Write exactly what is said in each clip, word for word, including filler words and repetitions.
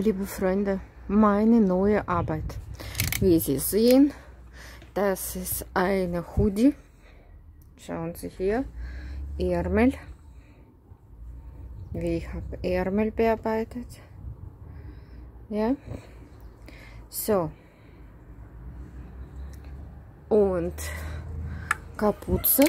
lieben Freunde, meine neue Arbeit. Wie Sie sehen, das ist eine Hoodie. Schauen Sie hier, Ärmel. Wie ich habe Ärmel bearbeitet. Ja, so. Und Kapuze.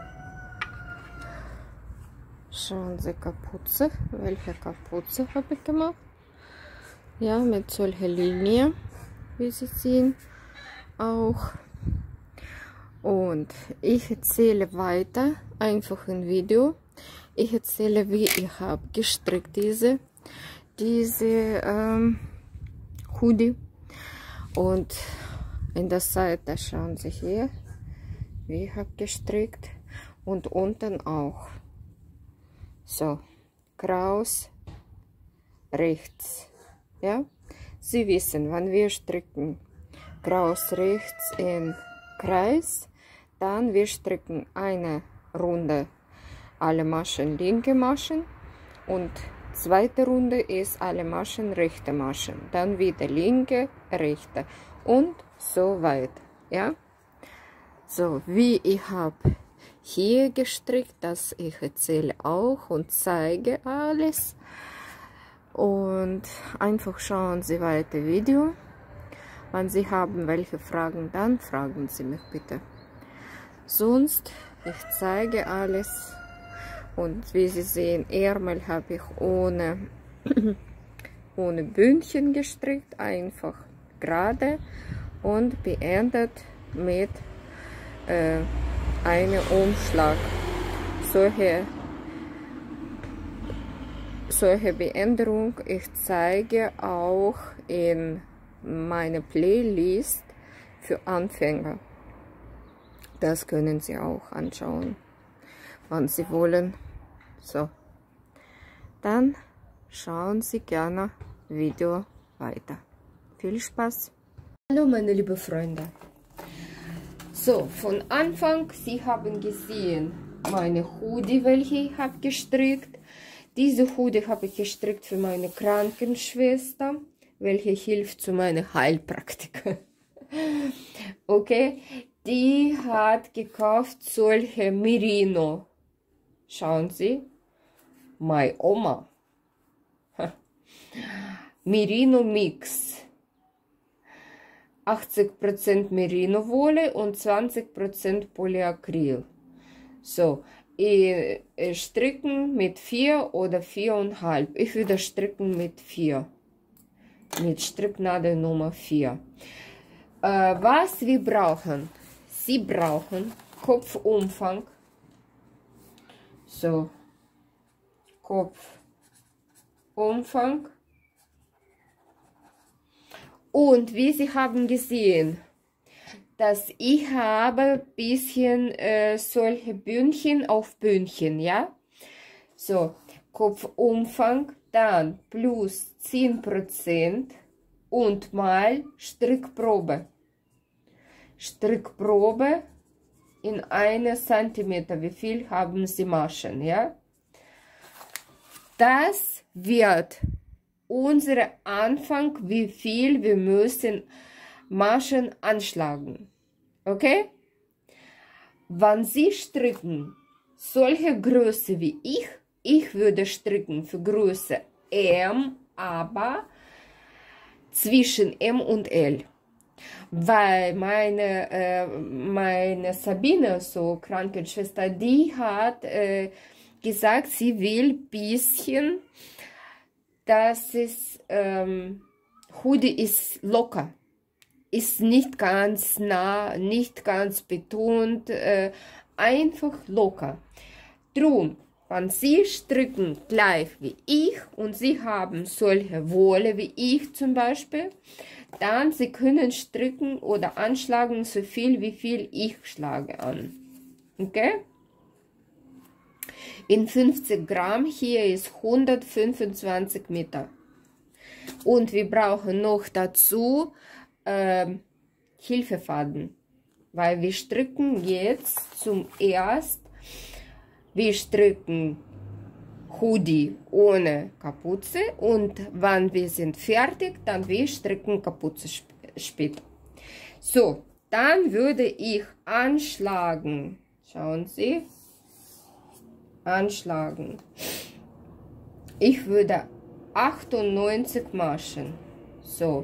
Schauen Sie, Kapuze. Welche Kapuze habe ich gemacht? Ja, mit solcher Linie, wie Sie sehen, auch. Und ich erzähle weiter, einfach ein Video. Ich erzähle, wie ich habe gestrickt diese, diese ähm, Hoodie. Und in der Seite schauen Sie hier, wie ich habe gestrickt. Und unten auch. So, Kraus, rechts. Ja, Sie wissen, wenn wir stricken Kraus rechts in Kreis, dann wir stricken eine Runde alle Maschen linke Maschen und zweite Runde ist alle Maschen rechte Maschen, dann wieder linke, rechte und so weiter. Ja, so wie ich habe hier gestrickt, das ich erzähle auch und zeige alles. Und einfach schauen Sie weiter Video. Wenn Sie haben welche Fragen, dann fragen Sie mich bitte. Sonst, ich zeige alles. Und wie Sie sehen, Ärmel habe ich ohne, ohne Bündchen gestrickt, einfach gerade und beendet mit äh, einem Umschlag. Solche Solche Beänderung ich zeige auch in meiner Playlist für Anfänger. Das können Sie auch anschauen, wenn Sie wollen. So, dann schauen Sie gerne Video weiter. Viel Spaß! Hallo meine lieben Freunde. So, von Anfang, Sie haben gesehen meine Hoodie, welche ich habe gestrickt. Diese Hoodie habe ich gestrickt für meine Krankenschwester, welche hilft zu meiner Heilpraktiker. Okay, die hat gekauft solche Merino. Schauen Sie, meine Oma. Merino Mix. achtzig Prozent Merino Wolle und zwanzig Prozent Polyacryl. So. Ich stricken mit vier oder viereinhalb. Ich würde stricken mit vier. Mit Stricknadel Nummer vier. Äh, was wir brauchen? Sie brauchen Kopfumfang. So. Kopfumfang. Und wie Sie haben gesehen, dass ich habe ein bisschen äh, solche Bündchen auf Bündchen, ja? So, Kopfumfang, dann plus zehn Prozent und mal Strickprobe. Strickprobe in einem Zentimeter. Wie viel haben Sie Maschen, ja? Das wird unser Anfang, wie viel wir müssen Maschen anschlagen. Okay? Wenn Sie stricken solche Größe wie ich, ich würde stricken für Größe M, aber zwischen M und L. Weil meine, äh, meine Sabine, so Krankenschwester, die hat äh, gesagt, sie will ein bisschen, dass es ähm, Hoodie ist locker. Ist nicht ganz nah, nicht ganz betont, äh, einfach locker. Drum, wenn Sie stricken gleich wie ich und Sie haben solche Wolle wie ich zum Beispiel, dann Sie können stricken oder anschlagen so viel wie viel ich schlage an. Okay? In fünfzig Gramm, hier ist hundertfünfundzwanzig Meter. Und wir brauchen noch dazu Ähm, Hilfefaden, weil wir stricken jetzt zum erst, wir stricken Hoodie ohne Kapuze und wenn wir sind fertig, dann wir stricken Kapuze sp später. So, dann würde ich anschlagen. Schauen Sie. Anschlagen. Ich würde achtundneunzig Maschen. So.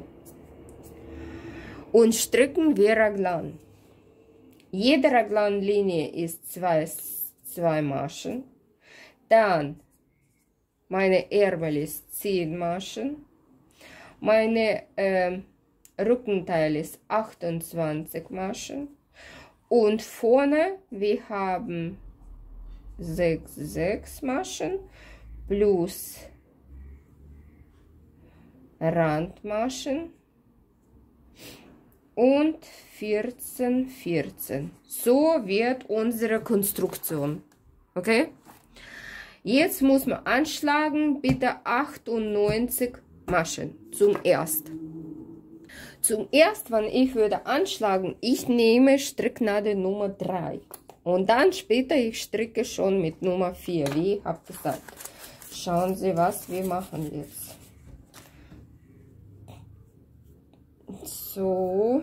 Und stricken wir Raglan. Jede Raglanlinie ist zwei, zwei Maschen. Dann meine Ärmel ist zehn Maschen. Meine äh, Rückenteil ist achtundzwanzig Maschen. Und vorne wir haben sechs, sechs Maschen plus Randmaschen und vierzehn, vierzehn. So wird unsere Konstruktion. Okay? Jetzt muss man anschlagen, bitte achtundneunzig Maschen zum erst. Zum erst, wenn ich würde anschlagen, ich nehme Stricknadel Nummer drei. Und dann später, ich stricke schon mit Nummer vier, wie ich habe gesagt. Schauen Sie, was wir machen jetzt. So.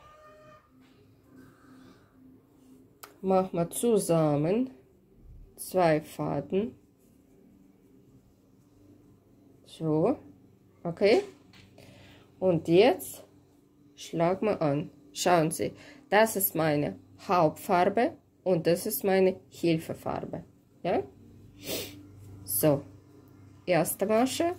Machen wir zusammen zwei Faden. So. Okay. Und jetzt schlagen wir an. Schauen Sie, das ist meine Hauptfarbe und das ist meine Hilfefarbe. Ja? So. Erste Masche.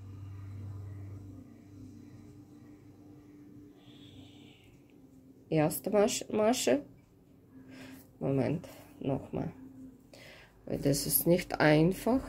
Erste Masche. Masche. Moment, nochmal. Weil das ist nicht einfach.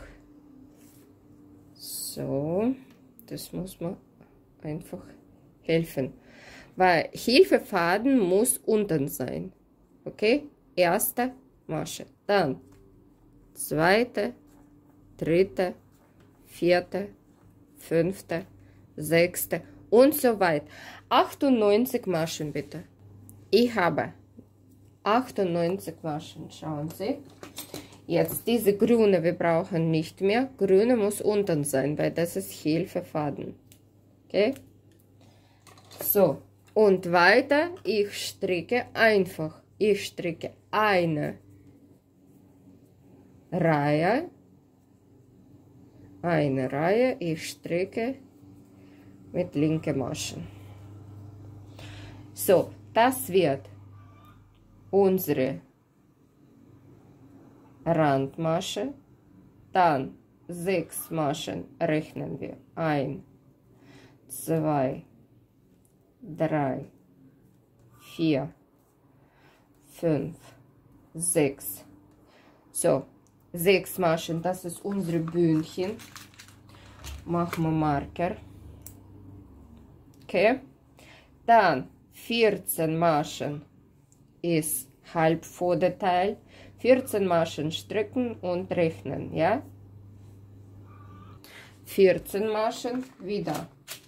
So. Das muss man einfach helfen. Weil Hilfefaden muss unten sein. Okay? Erste Masche. Dann zweite, dritte, vierte, fünfte, sechste und so weiter. achtundneunzig Maschen bitte. Ich habe achtundneunzig Maschen. Schauen Sie. Jetzt diese grüne, wir brauchen nicht mehr. Grüne muss unten sein, weil das ist Hilfefaden. Okay? So. Und weiter, ich stricke einfach. Ich stricke eine Reihe. Eine Reihe. Ich stricke mit linken Maschen. So, das wird unsere Randmasche. Dann sechs Maschen rechnen wir. Ein, zwei, drei, vier, fünf, sechs. So, sechs Maschen, das ist unsere Bündchen. Machen wir Marker. Okay. Dann vierzehn Maschen ist Halbvorderteil. vierzehn Maschen stricken und rechnen, ja? vierzehn Maschen, wieder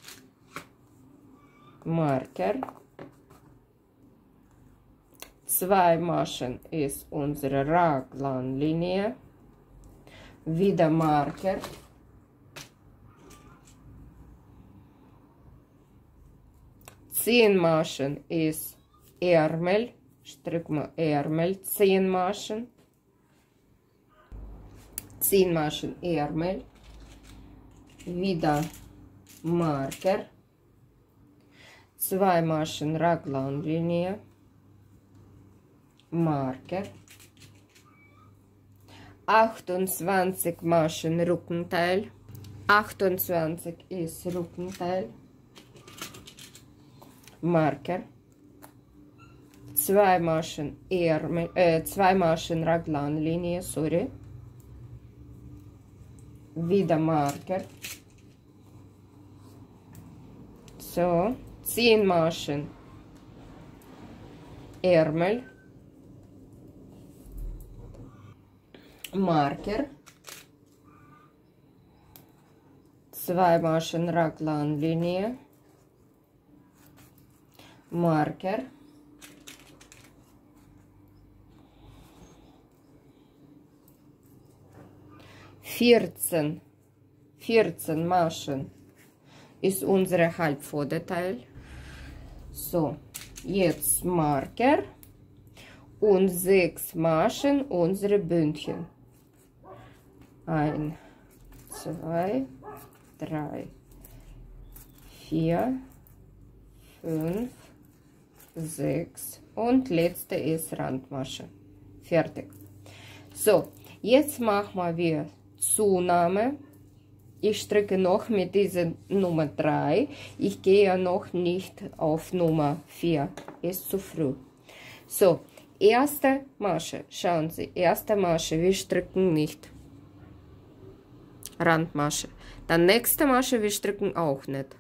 Marker. Zwei Maschen ist unsere Raglanlinie. Wieder Marker. zehn Maschen ist Ärmel. Stricken wir Ärmel. zehn Maschen. zehn Maschen Ärmel. Wieder Marker. zwei Maschen Raglanlinie. Marker. achtundzwanzig Maschen Rückenteil. achtundzwanzig ist Rückenteil. Marker. zwei Maschen Ärmel, äh, zwei Maschen Raglanlinie, sorry. Wieder Marker. So, zehn Maschen Ärmel. Marker. zwei Maschen Raglanlinie. Marker. vierzehn, vierzehn Maschen ist unsere Halbvorderteil. So, jetzt Marker und sechs Maschen unsere Bündchen. Ein, zwei, drei, vier, fünf, sechs und letzte ist Randmasche. Fertig. So, jetzt machen wir Zunahme. Ich stricke noch mit dieser Nummer drei. Ich gehe noch nicht auf Nummer vier. Ist zu früh. So, erste Masche. Schauen Sie, erste Masche. Wir stricken nicht. Randmasche. Dann nächste Masche. Wir stricken auch nicht.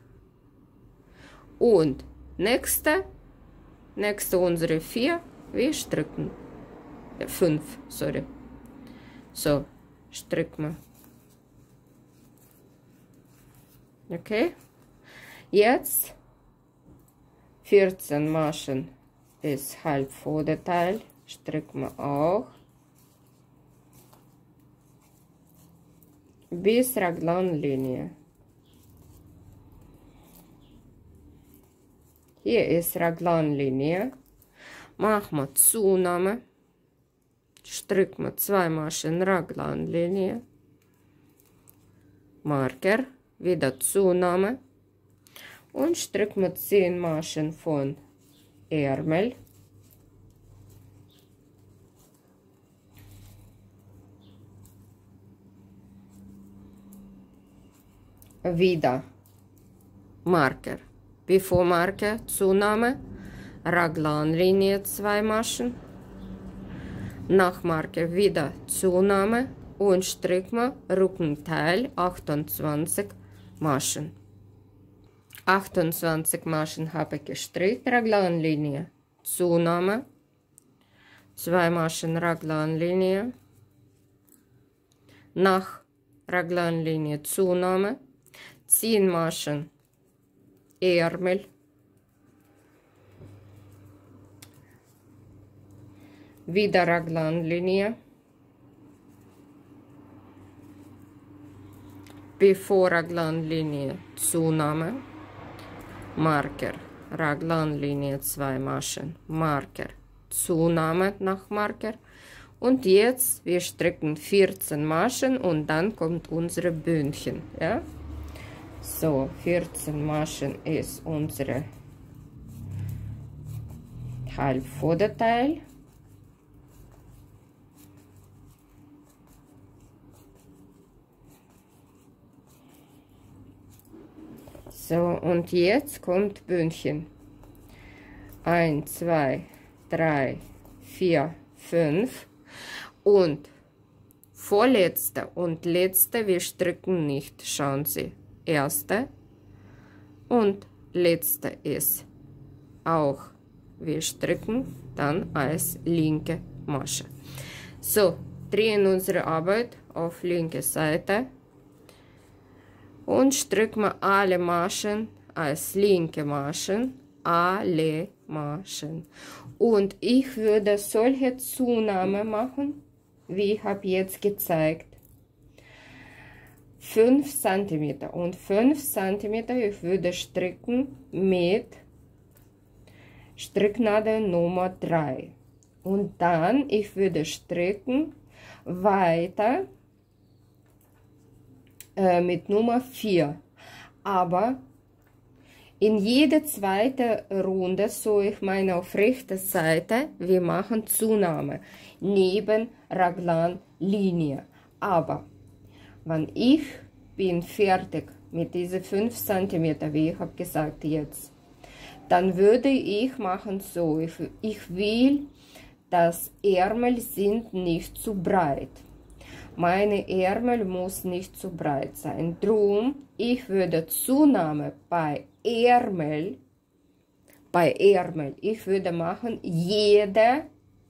Und nächste, nächste unsere vier. Wir stricken. Äh, fünf, sorry. So, stricken wir. Okay, jetzt vierzehn Maschen ist Halbvorderteil, stricken wir auch bis Raglanlinie. Hier ist Raglanlinie, machen wir Zunahme, stricken wir zwei Maschen Raglanlinie, Marker. Wieder Zunahme und stricken wir zehn Maschen von Ärmel. Wieder Marker. Bevor Marker, Zunahme, Raglanlinie zwei Maschen. Nach Marker wieder Zunahme und stricken wir Rückenteil achtundzwanzig Maschen. achtundzwanzig Maschen habe ich gestrickt, Raglanlinie, Zunahme, zwei Maschen Raglanlinie, nach Raglanlinie Zunahme, zehn Maschen Ärmel, wieder Raglanlinie, bevor Raglanlinie Zunahme, Marker, Raglanlinie zwei Maschen, Marker, Zunahme nach Marker und jetzt wir stricken vierzehn Maschen und dann kommt unsere Bündchen, ja? So, vierzehn Maschen ist unsere Halbvorderteil. So, und jetzt kommt Bündchen. eins, zwei, drei, vier, fünf. Und vorletzte und letzte, wir stricken nicht. Schauen Sie. Erste und letzte ist auch. Wir stricken dann als linke Masche. So, drehen unsere Arbeit auf linke Seite. Und stricken wir alle Maschen als linke Maschen, alle Maschen. Und ich würde solche Zunahme machen, wie ich habe jetzt gezeigt. fünf Zentimeter und fünf Zentimeter ich würde stricken mit Stricknadel Nummer drei. Und dann ich würde stricken weiter mit Nummer vier, aber in jede zweite Runde, so ich meine auf rechter Seite, wir machen Zunahme neben Raglanlinie. Aber wenn ich bin fertig mit diesen fünf Zentimeter, wie ich habe gesagt jetzt, dann würde ich machen so, ich, ich will, dass Ärmel sind nicht zu breit. Meine Ärmel muss nicht zu breit sein. Drum, ich würde Zunahme bei Ärmel, bei Ärmel, ich würde machen jede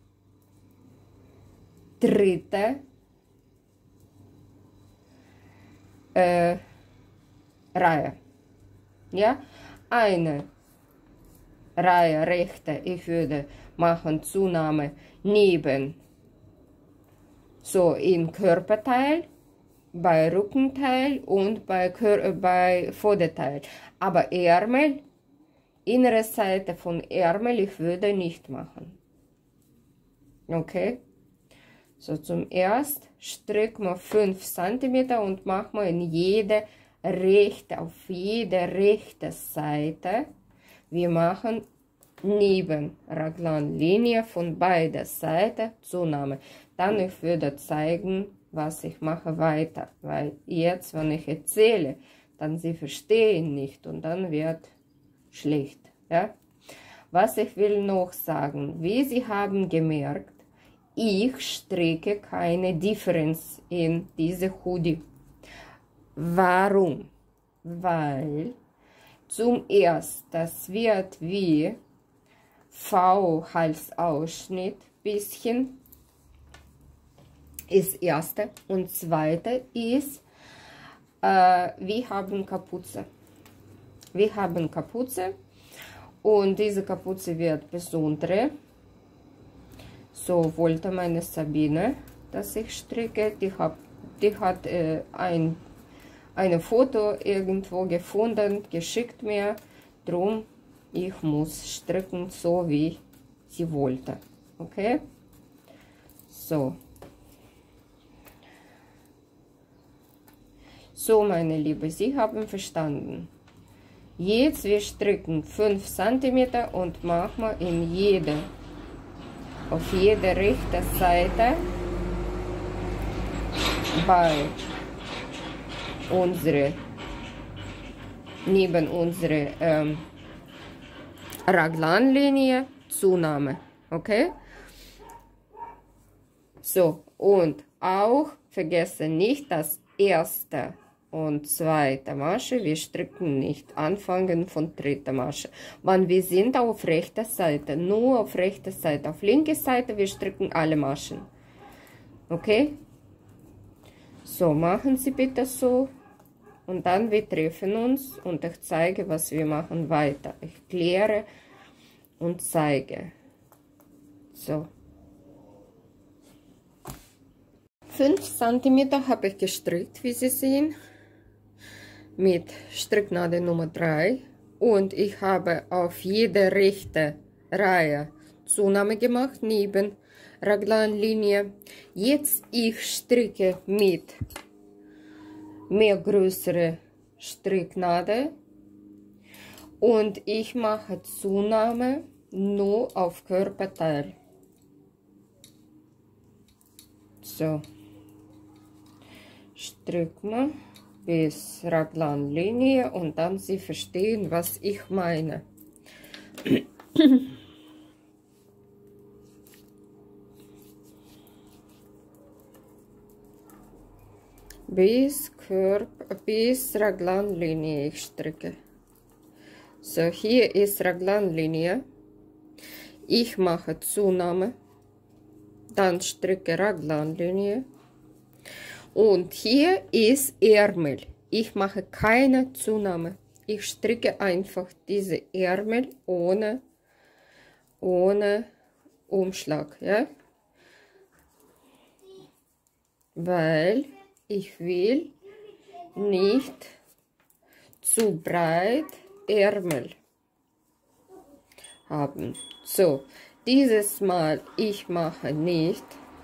dritte äh, Reihe. Ja, eine Reihe rechte, ich würde machen Zunahme neben, so in Körperteil, bei Rückenteil und bei, bei Vorderteil. Aber Ärmel, innere Seite von Ärmel, ich würde nicht machen. Okay? So, zum erst stricken wir fünf Zentimeter und machen wir in jede rechte, auf jede rechte Seite. Wir machen neben Raglanlinie von beider Seiten Zunahme. Dann ich würde zeigen, was ich mache weiter, weil jetzt, wenn ich erzähle, dann sie verstehen nicht und dann wird schlecht. Ja? Was ich will noch sagen, wie Sie haben gemerkt, ich stricke keine Differenz in diese Hoodie. Warum? Weil zum ersten, das wird wie V-Halsausschnitt bisschen, ist erste. Und zweite ist, äh, wir haben Kapuze. Wir haben Kapuze und diese Kapuze wird besondere. So wollte meine Sabine, dass ich stricke. Die, hab, die hat äh, ein ein Foto irgendwo gefunden, geschickt mir. Drum, ich muss stricken, so wie sie wollte. Okay? So. So, meine Liebe, Sie haben verstanden. Jetzt wir stricken fünf Zentimeter und machen wir in jede, auf jede rechte Seite bei unsere, neben unsere ähm, Raglanlinie Zunahme. Okay? So, und auch vergessen nicht das erste und zweite Masche. Wir stricken nicht anfangen von dritter Masche. Wann wir sind auf rechter Seite, nur auf rechter Seite, auf linke Seite, wir stricken alle Maschen. Okay? So, machen Sie bitte so. Und dann wir treffen uns und ich zeige, was wir machen weiter. Ich kläre und zeige. So. fünf Zentimeter habe ich gestrickt, wie Sie sehen. Mit Stricknadel Nummer drei. Und ich habe auf jede rechte Reihe Zunahme gemacht, neben Raglanlinie. Jetzt ich stricke mit mehr größere Stricknadel und ich mache Zunahme nur auf Körperteil. So, stricken wir bis Raglanlinie und dann Sie verstehen, was ich meine. Bis Körper, bis Raglanlinie ich stricke. So, hier ist Raglanlinie. Ich mache Zunahme, dann stricke Raglanlinie. Und hier ist Ärmel. Ich mache keine Zunahme. Ich stricke einfach diese Ärmel ohne, ohne Umschlag, ja? Weil ich will nicht zu breit Ärmel haben. So, dieses Mal ich mache nicht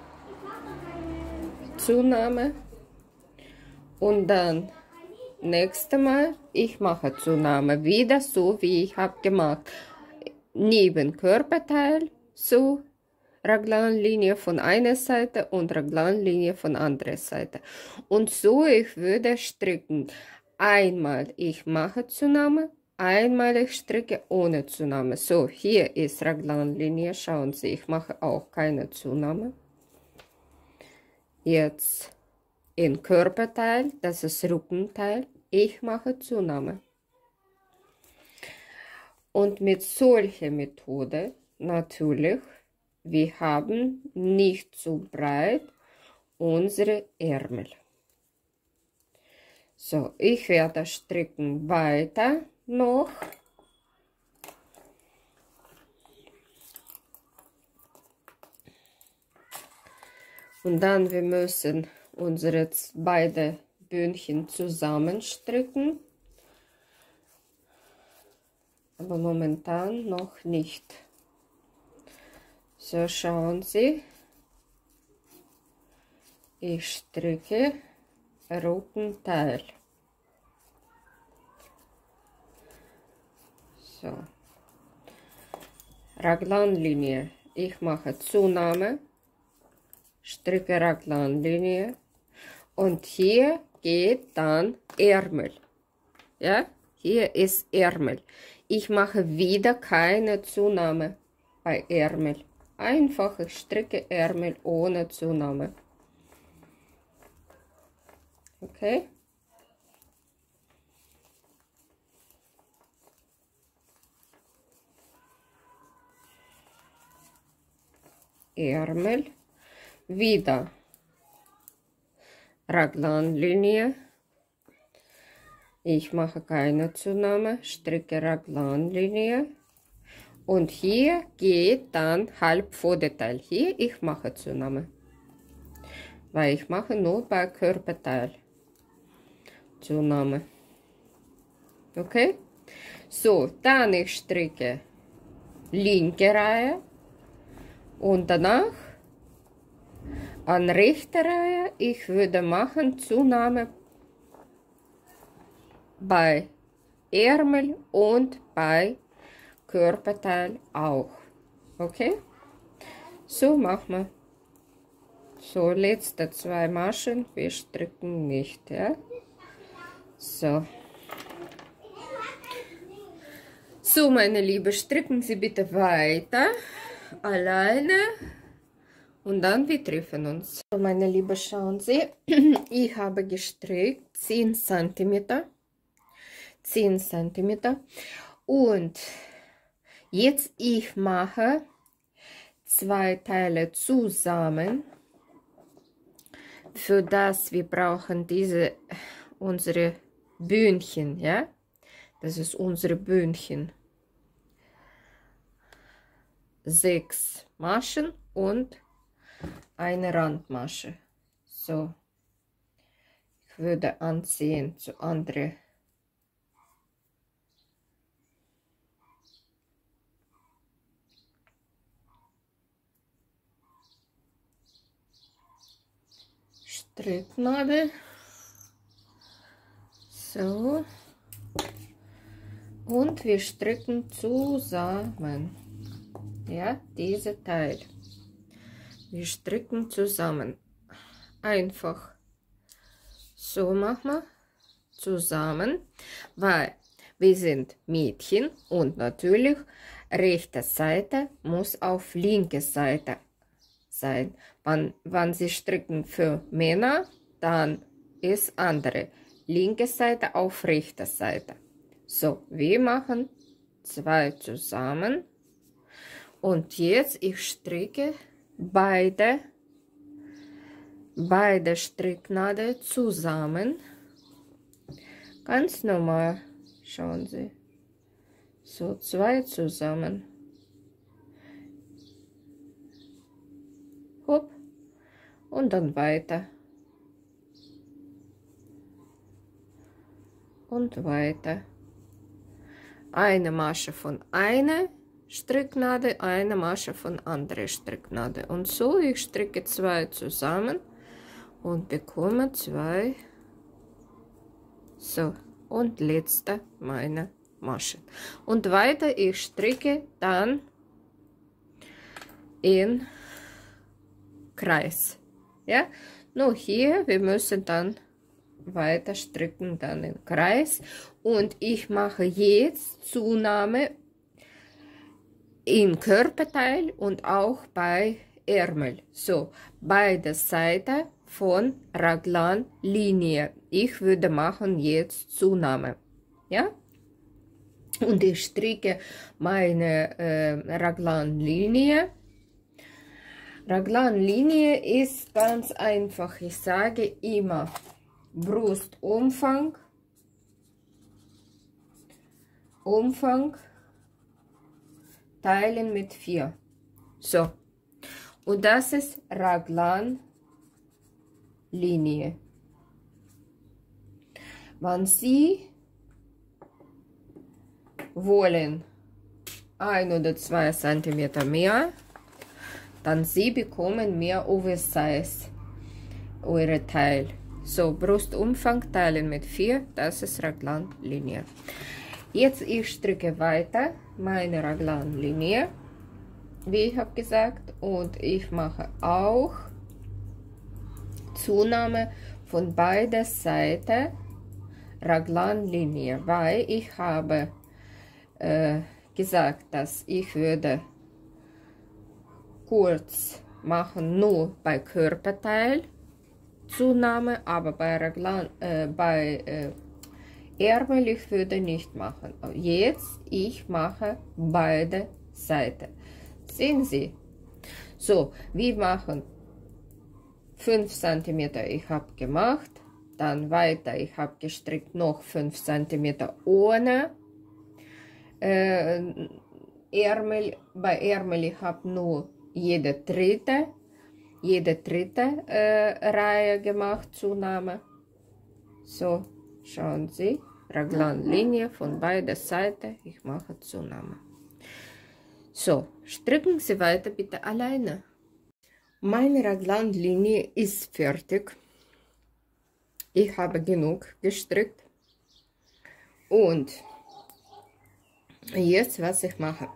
Zunahme und dann nächste Mal ich mache Zunahme wieder so wie ich habe gemacht, neben Körperteil so Raglanlinie von einer Seite und Raglanlinie von anderer Seite. Und so ich würde stricken. Einmal ich mache Zunahme, einmal ich stricke ohne Zunahme. So, hier ist Raglanlinie. Schauen Sie, ich mache auch keine Zunahme. Jetzt in Körperteil, das ist Rückenteil, ich mache Zunahme. Und mit solcher Methode natürlich, wir haben nicht zu breit unsere Ärmel. So, ich werde stricken weiter noch. Und dann wir müssen unsere beide Bündchen zusammenstricken. Aber momentan noch nicht. So, schauen Sie. Ich stricke roten Teil. So. Raglanlinie. Ich mache Zunahme, stricke Raglanlinie und hier geht dann Ärmel. Ja, hier ist Ärmel. Ich mache wieder keine Zunahme bei Ärmel. Einfach, ich stricke Ärmel ohne Zunahme. Okay. Ärmel, wieder Raglanlinie. Ich mache keine Zunahme, stricke Raglanlinie und hier geht dann halb Vorderteil. Hier ich mache Zunahme, weil ich mache nur bei Körperteil Zunahme. Okay, so dann ich stricke linke Reihe und danach an rechter Reihe ich würde machen Zunahme bei Ärmel und bei Körperteil auch. Okay, so machen wir. So, letzte zwei Maschen, wir stricken nicht, ja. So. So, meine Liebe, stricken Sie bitte weiter alleine und dann wir treffen uns. So, meine Liebe, schauen Sie, ich habe gestrickt zehn Zentimeter. zehn Zentimeter und jetzt ich mache zwei Teile zusammen. Für das wir brauchen diese unsere Bündchen, ja, das ist unsere Bündchen. Sechs Maschen und eine Randmasche. So, ich würde anziehen zu andere. Stricknadel, so, und wir stricken zusammen, ja, diese Teil, wir stricken zusammen, einfach, so machen wir, zusammen, weil wir sind Mädchen und natürlich rechte Seite muss auf linke Seite sein. Wann, wann sie stricken für Männer, dann ist andere. Linke Seite auf rechte Seite. So, wir machen zwei zusammen. Und jetzt ich stricke beide, beide Stricknadeln zusammen. Ganz normal, schauen Sie. So, zwei zusammen. Hopp. Und dann weiter. Und weiter. Eine Masche von einer Stricknadel, eine Masche von anderer Stricknadel. Und so, ich stricke zwei zusammen und bekomme zwei. So, und letzte meine Masche. Und weiter, ich stricke dann in Kreis. Ja, nur hier, wir müssen dann weiter stricken, dann im Kreis. Und ich mache jetzt Zunahme im Körperteil und auch bei Ärmel. So, beide Seiten von Raglanlinie. Ich würde machen jetzt Zunahme. Ja, und ich stricke meine äh, Raglanlinie. Raglanlinie ist ganz einfach. Ich sage immer Brustumfang, Umfang teilen mit vier. So, und das ist Raglanlinie. Linie. Wenn Sie wollen ein oder zwei Zentimeter mehr, dann Sie bekommen mehr Oversize eure Teil. So, Brustumfang teilen mit vier, das ist Raglanlinie. Jetzt ich stricke weiter meine Raglanlinie, wie ich habe gesagt, und ich mache auch Zunahme von beider Seiten Raglanlinie, weil ich habe äh, gesagt, dass ich würde kurz machen nur bei Körperteil Zunahme, aber bei Raglan, äh, bei äh, Ärmel ich würde nicht machen. Jetzt ich mache beide Seiten. Sehen Sie? So, wir machen fünf Zentimeter, ich habe gemacht, dann weiter, ich habe gestrickt noch fünf Zentimeter ohne äh, Ärmel. Bei Ärmel ich habe nur jede dritte, jede dritte äh, Reihe gemacht, Zunahme. So, schauen Sie, Raglanlinie von beider Seiten, ich mache Zunahme. So, stricken Sie weiter bitte alleine. Meine Raglanlinie ist fertig. Ich habe genug gestrickt. Und jetzt, was ich mache.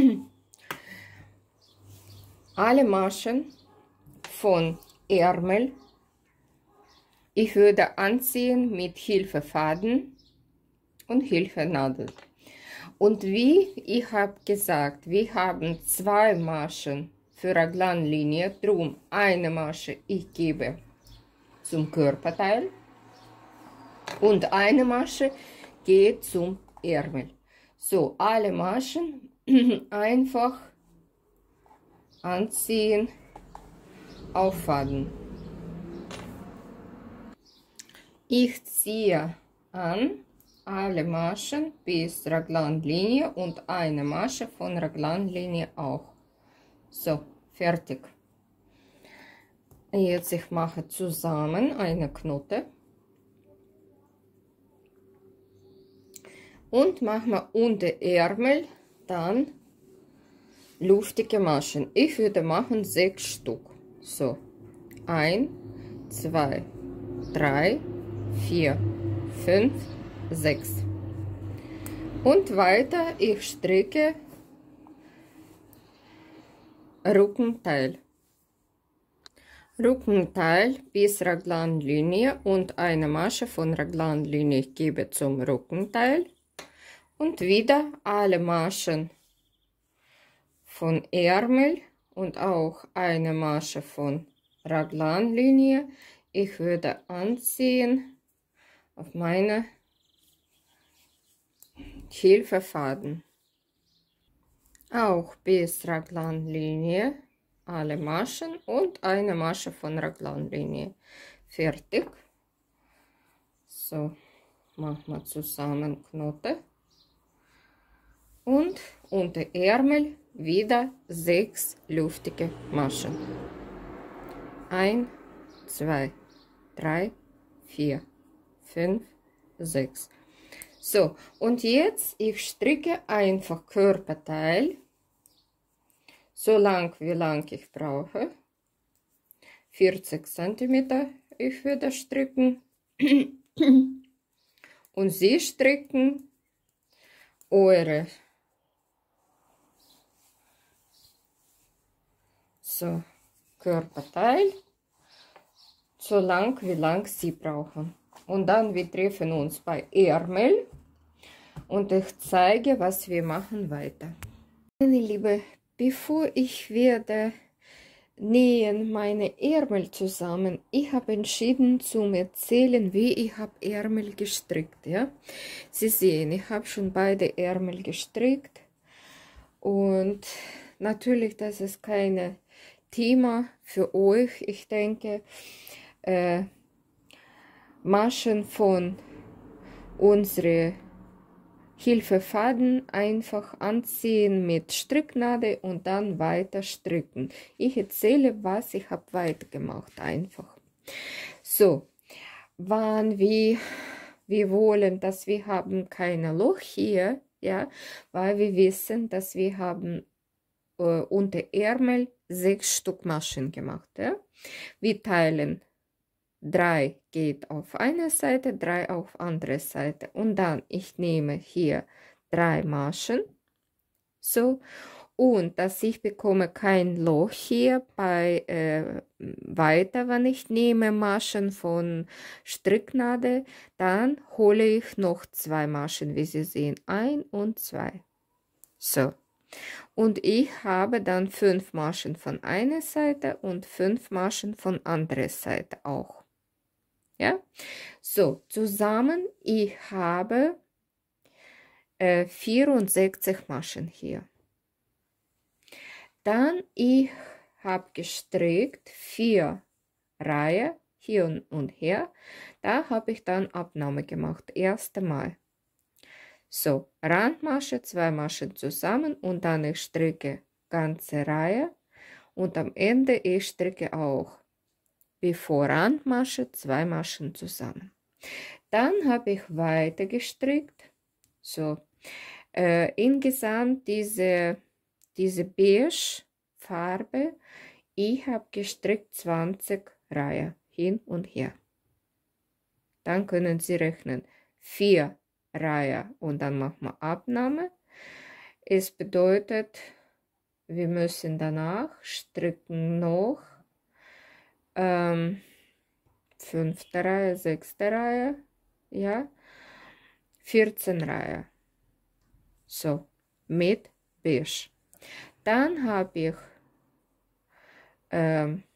Alle Maschen von Ärmel, ich würde anziehen mit Hilfe Faden und Hilfe Nadel. Und wie ich habe gesagt, wir haben zwei Maschen für Raglanlinie, drum eine Masche ich gebe zum Körperteil und eine Masche geht zum Ärmel. So, alle Maschen einfach anziehen, auffaden. Ich ziehe an alle Maschen bis Raglanlinie und eine Masche von Raglanlinie auch. So, fertig. Jetzt ich mache zusammen eine Knote und machen wir unter Ärmel dann luftige Maschen. Ich würde machen sechs Stück. So, ein, zwei, drei, vier, fünf, sechs. Und weiter ich stricke Rückenteil. Rückenteil bis Raglanlinie und eine Masche von Raglanlinie ich gebe zum Rückenteil und wieder alle Maschen von Ärmel und auch eine Masche von Raglanlinie. Ich würde anziehen auf meine Hilfefaden. Auch bis Raglanlinie alle Maschen und eine Masche von Raglanlinie. Fertig. So, machen wir zusammen Knote. Und unter Ärmel wieder sechs luftige Maschen. Ein, zwei, drei, vier, fünf, sechs. So, und jetzt ich stricke einfach Körperteil so lang wie lang ich brauche. vierzig Zentimeter ich würde stricken. Und Sie stricken eure. So, Körperteil so lang wie lang Sie brauchen. Und dann wir treffen uns bei Ärmel und ich zeige, was wir machen weiter. Meine Liebe, bevor ich werde nähen meine Ärmel zusammen, ich habe entschieden zu erzählen, wie ich habe Ärmel gestrickt. Ja, Sie sehen, ich habe schon beide Ärmel gestrickt und natürlich, das ist kein Thema für euch. Ich denke, äh, Maschen von unsere Hilfefaden einfach anziehen mit Stricknadel und dann weiter stricken. Ich erzähle, was ich habe weitergemacht einfach. So, wann wir, wir wollen, dass wir haben kein Loch hier, ja, weil wir wissen, dass wir haben äh, unter Ärmel sechs Stück Maschen gemacht, ja. Wir teilen drei geht auf eine Seite, drei auf andere Seite und dann ich nehme hier drei Maschen, so, und dass ich bekomme kein Loch hier bei äh, weiter, wenn ich nehme Maschen von Stricknadel, dann hole ich noch zwei Maschen, wie Sie sehen, ein und zwei, so. Und ich habe dann fünf Maschen von einer Seite und fünf Maschen von anderer Seite auch. Ja, so zusammen ich habe äh, vierundsechzig Maschen hier. Dann ich habe gestrickt vier Reihen hier und, und her. Da habe ich dann Abnahme gemacht, erste Mal. So, Randmasche, zwei Maschen zusammen und dann ich stricke ganze Reihe und am Ende ich stricke auch wie vor Randmasche zwei Maschen zusammen. Dann habe ich weiter gestrickt. So, äh, insgesamt diese, diese beige Farbe, ich habe gestrickt zwanzig Reihen hin und her. Dann können Sie rechnen, vier Reihe und dann machen wir Abnahme. Es bedeutet, wir müssen danach stricken noch ähm, fünfte Reihe, sechste Reihe, ja, vierzehn Reihe. So, mit beige. Dann habe ich ähm,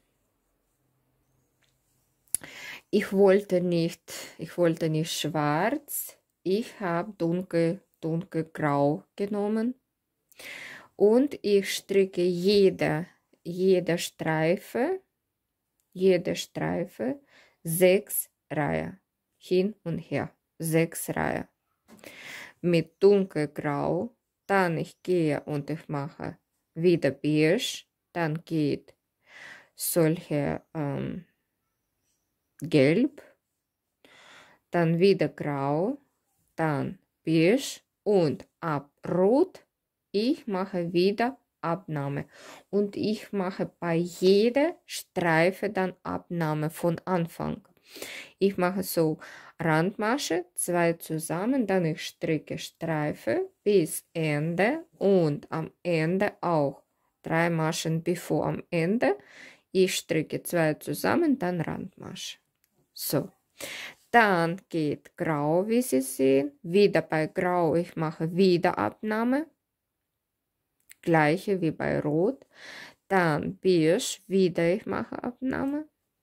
ich wollte nicht, ich wollte nicht schwarz. Ich habe dunkel, dunkelgrau genommen und ich stricke jede, jede Streife, jede Streife sechs Reihen hin und her, sechs Reihen mit dunkelgrau. Dann ich gehe und ich mache wieder beige, dann geht solche ähm, gelb, dann wieder grau, dann beige und ab rot ich mache wieder Abnahme und ich mache bei jeder Streife dann Abnahme von Anfang. Ich mache so Randmasche, zwei zusammen, dann ich stricke Streife bis Ende und am Ende auch drei Maschen bevor am Ende. Ich stricke zwei zusammen, dann Randmasche. So. Dann geht Grau, wie Sie sehen. Wieder bei Grau, ich mache wieder Abnahme. Gleiche wie bei Rot. Dann Beige, wieder ich mache Abnahme.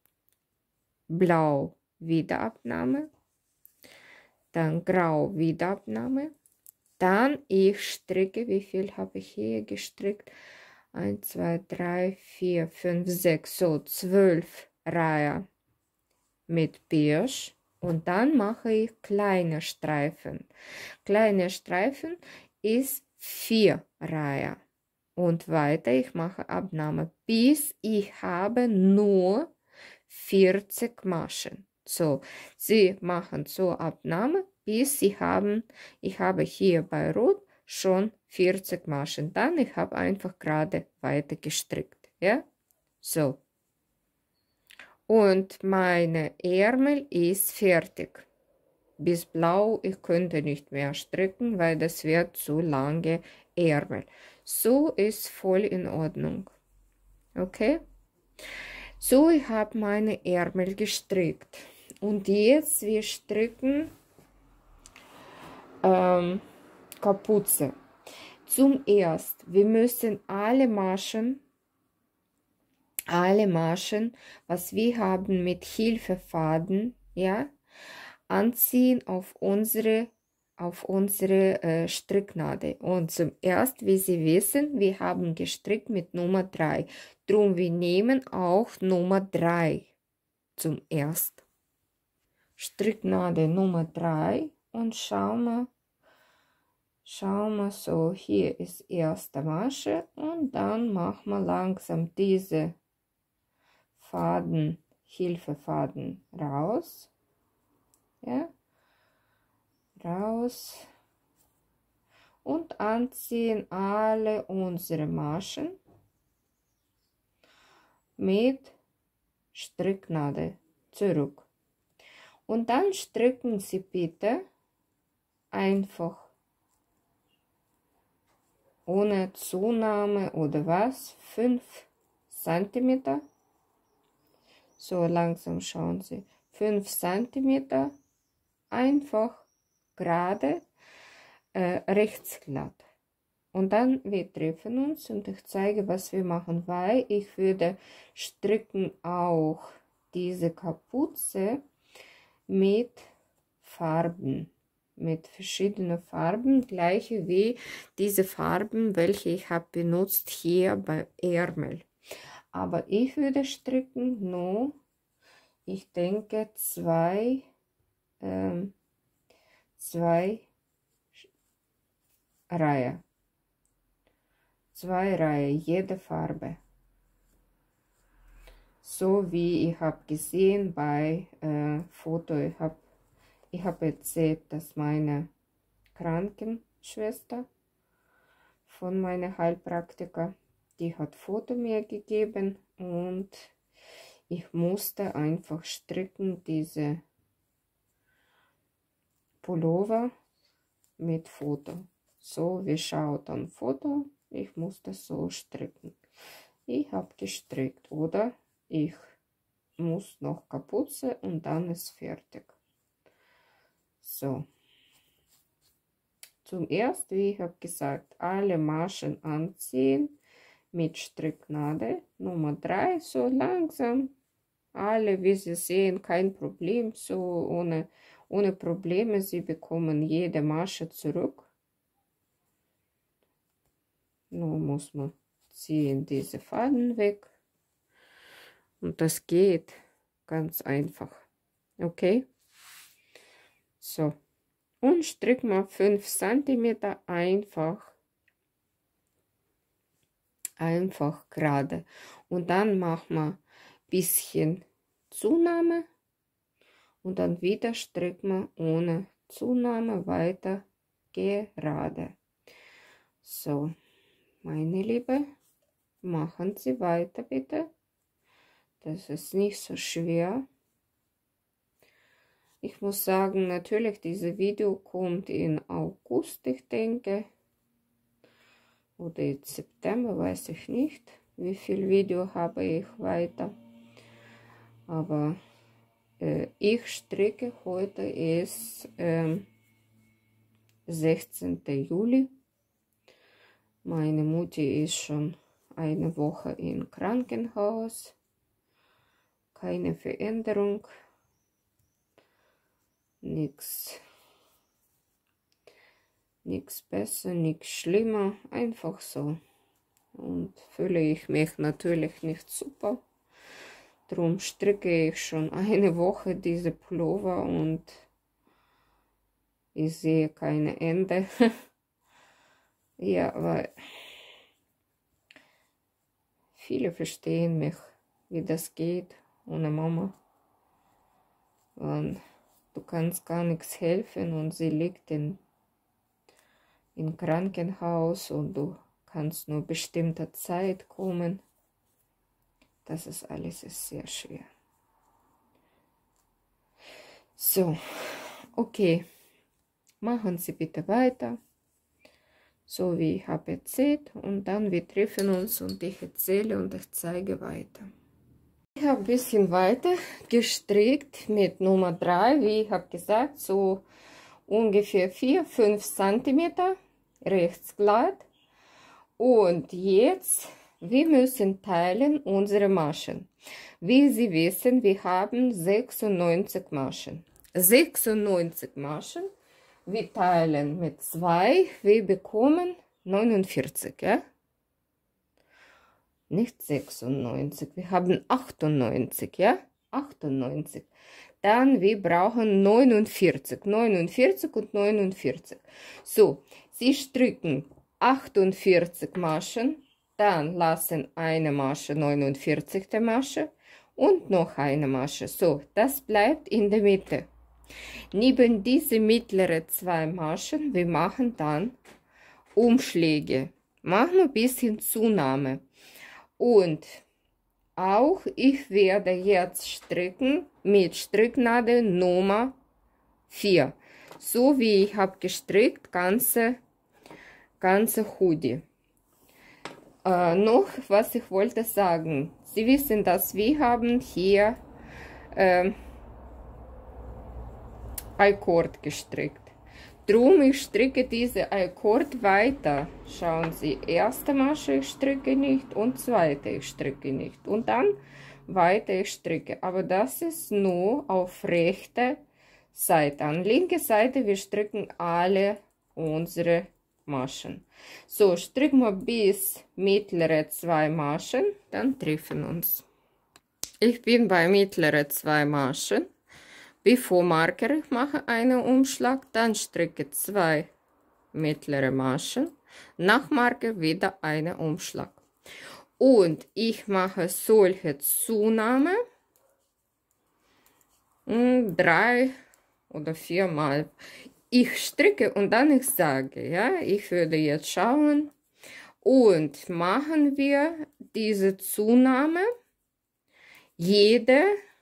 Blau, wieder Abnahme. Dann Grau, wieder Abnahme. Dann ich stricke, wie viel habe ich hier gestrickt? eins, zwei, drei, vier, fünf, sechs, so zwölf Reihen mit beige. Und dann mache ich kleine Streifen. Kleine Streifen ist vier Reihen. Und weiter, ich mache Abnahme, bis ich habe nur vierzig Maschen. So, Sie machen so Abnahme, bis Sie haben, ich habe hier bei Rot schon vierzig Maschen. Dann, ich habe einfach gerade weiter gestrickt. Ja, so. Und meine Ärmel ist fertig. Bis blau, ich könnte nicht mehr stricken, weil das wird zu lange Ärmel. So ist voll in Ordnung. Okay? So, ich habe meine Ärmel gestrickt. Und jetzt wir stricken ähm, Kapuze. Zum ersten, wir müssen alle Maschen alle Maschen, was wir haben mit Hilfefaden, ja, anziehen auf unsere, auf unsere äh, Stricknadel. Und zum ersten, wie Sie wissen, wir haben gestrickt mit Nummer drei. Drum wir nehmen auch Nummer drei zum ersten. Stricknadel Nummer drei und schauen wir, schauen wir so, hier ist erste Masche und dann machen wir langsam diese Faden Hilfefaden raus, ja, raus und anziehen alle unsere Maschen mit Stricknadel zurück. Und dann stricken Sie bitte einfach ohne Zunahme oder was, fünf Zentimeter. So langsam schauen Sie, fünf Zentimeter einfach gerade äh, rechts glatt. Und dann wir treffen uns und ich zeige, was wir machen, weil ich würde stricken auch diese Kapuze mit Farben, mit verschiedenen Farben, gleiche wie diese Farben, welche ich habe benutzt hier bei Ärmel. Aber ich würde stricken nur, ich denke, zwei, ähm, zwei Reihen. Zwei Reihen, jede Farbe. So wie ich habe gesehen bei äh, Foto, ich habe ich hab erzählt, dass meine Krankenschwester von meiner Heilpraktiker, die hat Foto mir gegeben und ich musste einfach stricken diese Pullover mit Foto. So wie schaut ein Foto, ich musste so stricken. Ich habe gestrickt oder ich muss noch Kapuze und dann ist fertig. So. Zum ersten, wie ich habe gesagt, alle Maschen anziehen mit Stricknadel. Nummer drei, so langsam. Alle, wie Sie sehen, kein Problem, so ohne, ohne Probleme. Sie bekommen jede Masche zurück. Nun muss man ziehen diese Faden weg. Und das geht ganz einfach. Okay? So. Und strick mal fünf Zentimeter einfach. Einfach gerade. Und dann machen wir ein bisschen Zunahme. Und dann wieder stricken wir ohne Zunahme weiter gerade. So. Meine Liebe, machen Sie weiter bitte. Das ist nicht so schwer. Ich muss sagen, natürlich, dieses Video kommt in August, ich denke. Oder in September, weiß ich nicht. Wie viel Video habe ich weiter. Aber äh, ich stricke heute ist äh, sechzehnten Juli. Meine Mutti ist schon eine Woche im Krankenhaus. Keine Veränderung. Nichts. Nichts besser, nichts schlimmer. Einfach so. Und fühle ich mich natürlich nicht super. Darum stricke ich schon eine Woche diese Pullover und ich sehe kein Ende. Ja, weil viele verstehen mich, wie das geht ohne Mama. Und du kannst gar nichts helfen und sie liegt in, im Krankenhaus und du kannst nur bestimmte Zeit kommen. Das ist alles ist sehr schwer. So, okay. Machen Sie bitte weiter. So wie ich habe erzählt, und dann wir treffen uns und ich erzähle und ich zeige weiter. Ich habe ein bisschen weiter gestrickt mit Nummer drei, wie ich habe gesagt, so ungefähr vier, fünf Zentimeter rechts glatt. Und jetzt, wir müssen teilen unsere Maschen. Wie Sie wissen, wir haben sechsundneunzig Maschen. sechsundneunzig Maschen. Wir teilen mit zwei, wir bekommen neunundvierzig, ja? Nicht sechsundneunzig, wir haben achtundneunzig, ja? achtundneunzig. Dann wir brauchen neunundvierzig, neunundvierzig und neunundvierzig. So, Sie stricken achtundvierzig Maschen, dann lassen eine Masche neunundvierzigste Masche und noch eine Masche. So, das bleibt in der Mitte. Neben diese mittleren zwei Maschen, wir machen dann Umschläge. Machen ein bisschen Zunahme. Und auch ich werde jetzt stricken mit Stricknadel Nummer vier. So wie ich habe gestrickt, ganze, ganze Hoodie. Äh, noch was ich wollte sagen. Sie wissen, dass wir haben hier äh, Akkord gestrickt. Drum ich stricke diese Akkord weiter. Schauen Sie, erste Masche ich stricke nicht und zweite ich stricke nicht. Und dann weiter ich stricke. Aber das ist nur auf rechte Seite. An linke Seite wir stricken alle unsere Maschen. So, stricken wir bis mittlere zwei Maschen, dann treffen uns. Ich bin bei mittlere zwei Maschen. Bevor Marker, ich mache einen Umschlag, dann stricke zwei mittlere Maschen, nach Marker wieder einen Umschlag. Und ich mache solche Zunahme drei oder viermal. Ich stricke und dann ich sage, ja, ich würde jetzt schauen und machen wir diese Zunahme jede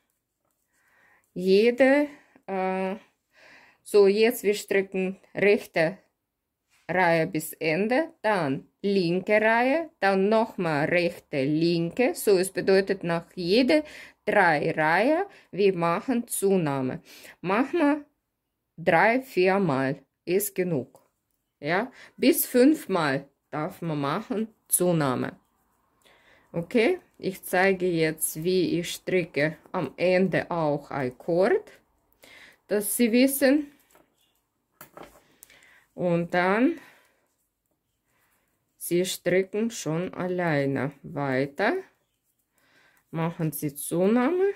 jede äh, so jetzt wir stricken rechte Reihe bis Ende, dann linke Reihe, dann nochmal rechte linke, so es bedeutet nach jede drei Reihe wir machen Zunahme. Machen wir drei vier Mal ist genug, ja, bis fünf Mal darf man machen Zunahme. Okay, ich zeige jetzt, wie ich stricke am Ende auch Akkord, dass Sie wissen. Und dann, Sie stricken schon alleine weiter, machen Sie Zunahme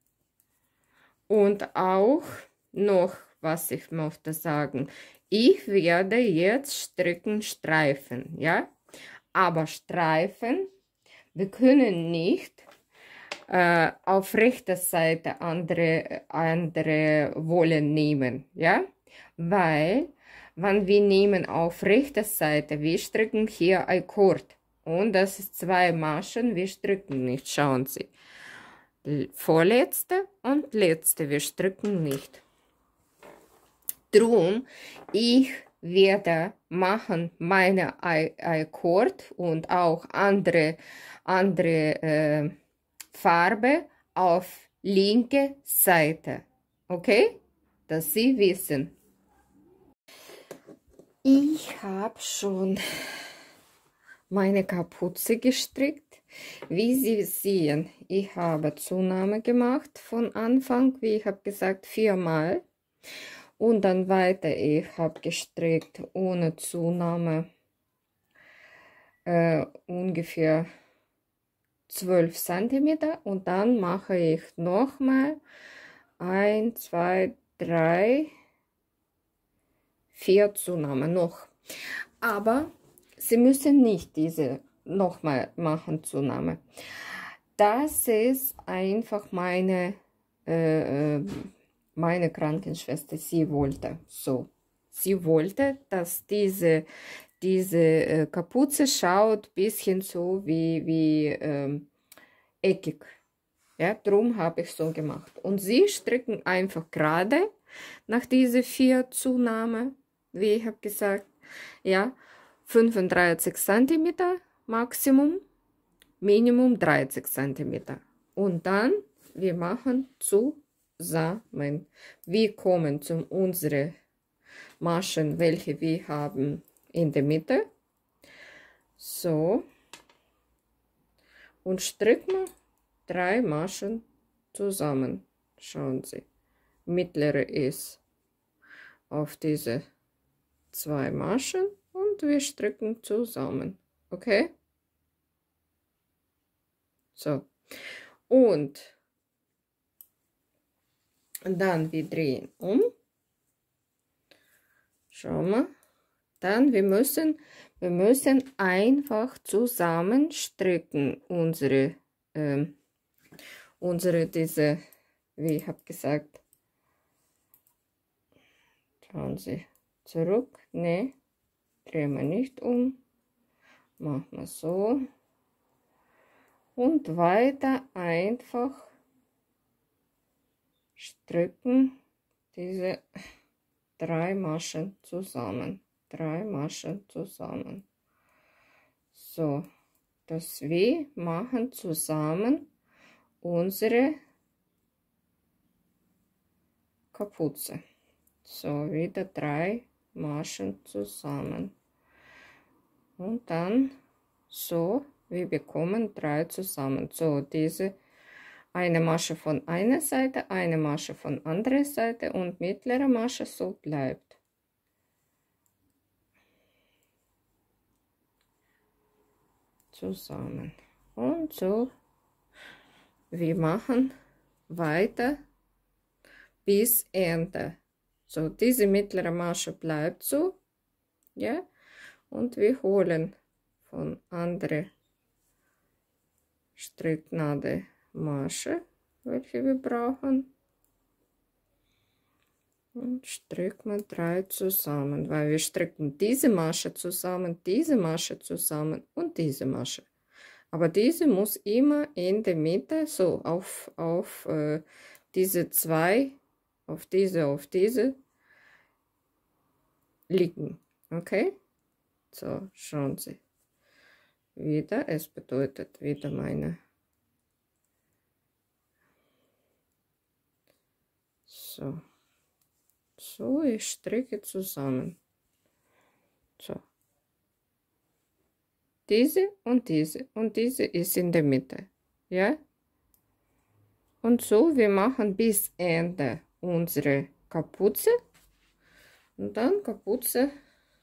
und auch noch, was ich möchte sagen, ich werde jetzt stricken Streifen, ja, aber Streifen, wir können nicht äh, auf rechter Seite andere, andere Wolle nehmen, ja, weil, wenn wir nehmen auf rechter Seite, wir stricken hier Akkord und das ist zwei Maschen, wir stricken nicht, schauen Sie, vorletzte und letzte, wir stricken nicht. Drum, ich werde machen meine Akkord und auch andere, andere äh, Farbe auf linke Seite. Okay? Dass Sie wissen. Ich habe schon meine Kapuze gestrickt. Wie Sie sehen, ich habe Zunahme gemacht von Anfang, wie ich habe gesagt, viermal. Und dann weiter, ich habe gestrickt ohne Zunahme äh, ungefähr zwölf Zentimeter. Und dann mache ich nochmal eins, zwei, drei, vier Zunahme noch. Aber Sie müssen nicht diese nochmal machen, Zunahme. Das ist einfach meine äh, meine Krankenschwester, sie wollte so. Sie wollte, dass diese, diese äh, Kapuze schaut ein bisschen so wie, wie ähm, eckig. Ja, drum habe ich so gemacht. Und sie stricken einfach gerade nach diese vier Zunahme, wie ich habe gesagt, ja, fünfunddreißig Zentimeter Maximum, Minimum dreißig Zentimeter. Und dann, wir machen zu Zusammen. Wir kommen zu unseren Maschen, welche wir haben in der Mitte. So. Und stricken drei Maschen zusammen. Schauen Sie. Mittlere ist auf diese zwei Maschen und wir stricken zusammen. Okay? So. Und dann wir drehen um. Schau mal. Dann wir müssen wir müssen einfach zusammen stricken unsere ähm, unsere, diese, wie ich habe gesagt, schauen Sie, zurück, ne, drehen wir nicht um, machen wir so und weiter einfach stricken diese drei Maschen zusammen, drei Maschen zusammen. So, dass wir machen zusammen unsere Kapuze. So, wieder drei Maschen zusammen. Und dann so, wir bekommen drei zusammen. So, diese eine Masche von einer Seite, eine Masche von anderer Seite und mittlere Masche so bleibt. Zusammen. Und so, wir machen weiter bis Ende. So, diese mittlere Masche bleibt so, ja, und wir holen von andere Stricknadel Masche, welche wir brauchen, und stricken wir drei zusammen, weil wir stricken diese Masche zusammen, diese Masche zusammen und diese Masche. Aber diese muss immer in der Mitte, so auf, auf äh, diese zwei, auf diese, auf diese liegen. Okay? So, schauen Sie. Wieder, es bedeutet wieder meine. So. So, ich stricke zusammen. So. Diese und diese und diese ist in der Mitte. Ja? Und so, wir machen bis Ende unsere Kapuze. Und dann Kapuze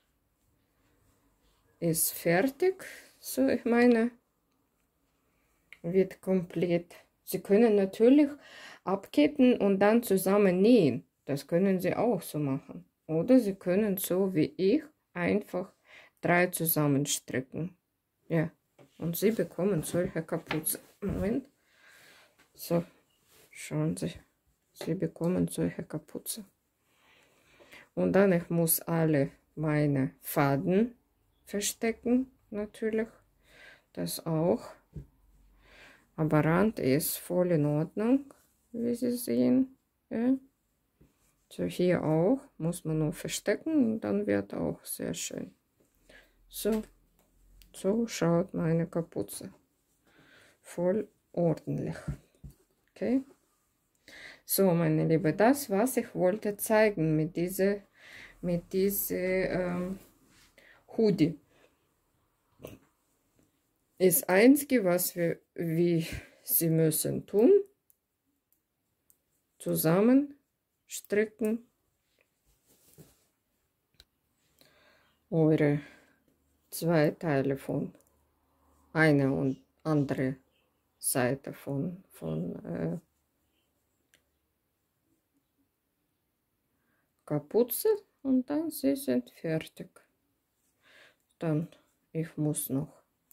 ist fertig. So, ich meine, wird komplett. Sie können natürlich abketten und dann zusammen nähen. Das können Sie auch so machen. Oder Sie können so wie ich einfach drei zusammen stricken. Ja, und Sie bekommen solche Kapuze. Moment. So, schauen Sie. Sie bekommen solche Kapuze. Und dann ich muss alle meine Faden verstecken, natürlich. Das auch. Aber Rand ist voll in Ordnung, wie Sie sehen. Ja. So, hier auch muss man nur verstecken und dann wird auch sehr schön. So, so schaut meine Kapuze. Voll ordentlich. Okay. So, meine Liebe, das, was ich wollte zeigen mit dieser, mit dieser ähm, Hoodie. Ist einzige, was wir, wie Sie müssen tun, zusammen stricken, eure zwei Teile von einer und andere Seite von, von äh, Kapuze und dann sie sind fertig. Dann, ich muss noch,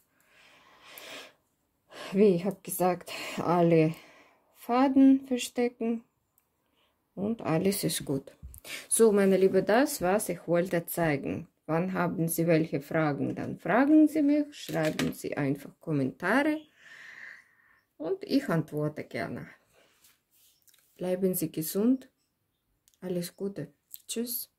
wie ich habe gesagt, alle Faden verstecken. Und alles ist gut. So, meine Liebe, das, was ich wollte zeigen. Wann haben Sie welche Fragen? Dann fragen Sie mich, schreiben Sie einfach Kommentare und ich antworte gerne. Bleiben Sie gesund. Alles Gute. Tschüss.